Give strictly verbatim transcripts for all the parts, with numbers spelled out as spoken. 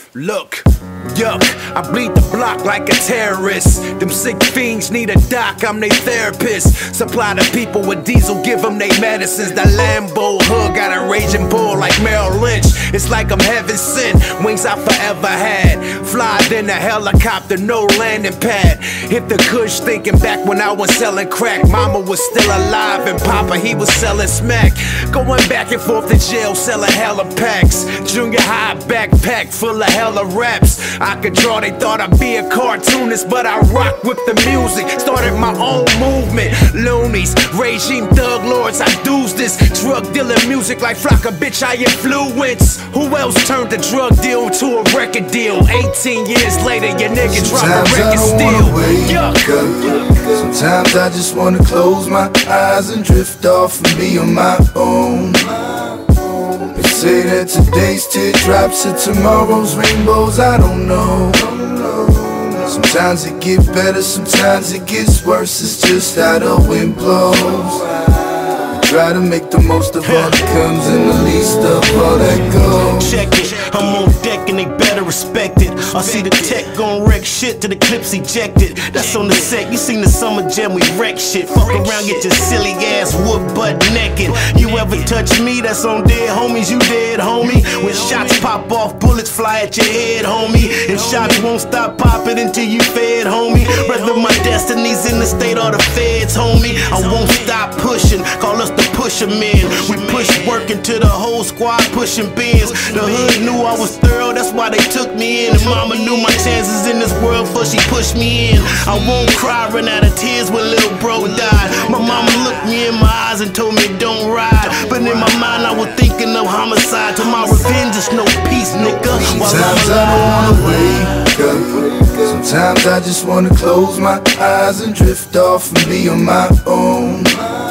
Look, yuck, I bleed the block like a terrorist. Them sick fiends need a doc, I'm their therapist. Supply the people with diesel, give them their medicines. The Lambo hood got a raging bull like Merrill Lynch. It's like I'm heaven sent, wings I forever had. Fly in a helicopter, no landing pad. Hit the kush thinking back when I was selling crack. Mama was still alive and Papa, he was selling smack. Going back and forth to jail, selling hella packs. Junior high backpack full of hella raps. I could draw, they thought I'd be a cartoonist, but I rock with the music. Started my own movement. Loonies, regime thug lords, I do's this. Drug dealing music like Flocka, bitch, I influence. Who else turned the drug deal to a record deal? eighteen years later, your nigga drop a record still. Yuck. Sometimes I just wanna close my eyes and drift off and be on my own. They say that today's teardrops are tomorrow's rainbows, I don't know. Sometimes it gets better, sometimes it gets worse, it's just how the wind blows. Try to make the most of all that comes and the least of all that goes. Check it, I'm on deck and they better respect it. I see the tech gon' wreck shit to the clips ejected. That's on the set, you seen the summer jam, we wreck shit. Fuck around, get your silly ass whooped butt naked. You ever touch me, that's on dead homies, you dead homie. When shots pop off, bullets fly at your head homie. And shots won't stop popping until you fed homie. Whether my destiny's in the state or the feds homie, I won't stop pushing, call us the pusher men. We push work until the whole squad pushing bins. The hood knew I was thorough, that's why they took me in. And mama knew my chances in this world before she pushed me in. I won't cry, run out of tears when little bro died. My mama looked me in my eyes and told me don't ride. But in my mind I was thinking of homicide. To my revenge is no peace, nigga. Sometimes I don't wanna wake up. Sometimes I just wanna close my eyes and drift off and be on my own.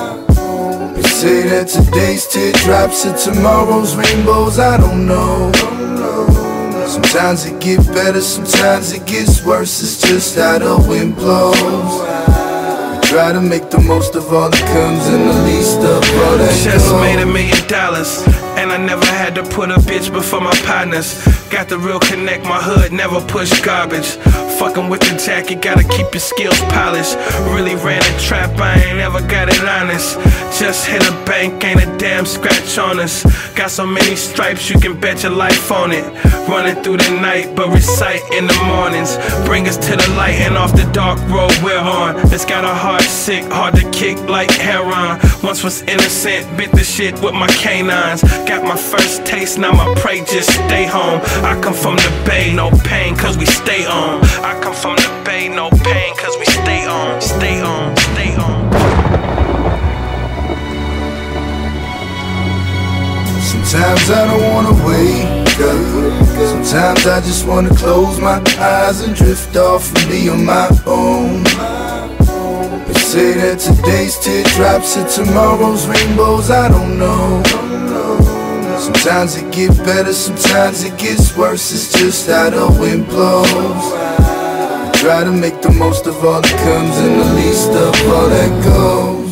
Say that today's teardrops are tomorrow's rainbows, I don't know. Sometimes it gets better, sometimes it gets worse, it's just how the wind blows. Try to make the most of all that comes and the least of all that goes. Just made a million dollars, and I never had to put a bitch before my partners. Got the real connect, my hood never push garbage. Fucking with the jacket, gotta keep your skills polished. Really ran a trap, I ain't ever got it honest. Just hit a bank, ain't a damn scratch on us. Got so many stripes, you can bet your life on it. Running through the night, but recite in the mornings. Bring us to the light and off the dark road we're on. It's got a heart sick, hard to kick like heroin. Once was innocent, bit the shit with my canines. Got my first taste, now my prey, just stay home. I come from the bay, no pain, cause we stay on. I come from the bay, no pain, cause we stay on, stay on, stay on. Sometimes I don't wanna wake up. Sometimes I just wanna close my eyes and drift off and be on my own. They say that today's teardrops are tomorrow's rainbows, I don't know. Sometimes it gets better, sometimes it gets worse, it's just how the wind blows. Try to make the most of all that comes and the least of all that goes.